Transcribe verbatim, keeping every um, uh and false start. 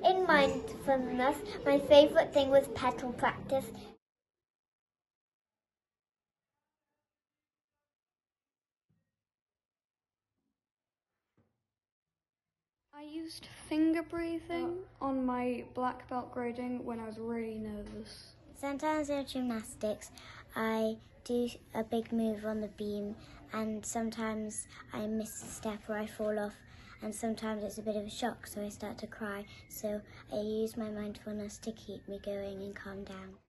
In mindfulness, my favourite thing was petal practice. I used finger breathing on my black belt grading when I was really nervous. Sometimes in gymnastics, I do a big move on the beam, and sometimes I miss a step or I fall off, and sometimes it's a bit of a shock, so I start to cry. So I use my mindfulness to keep me going and calm down.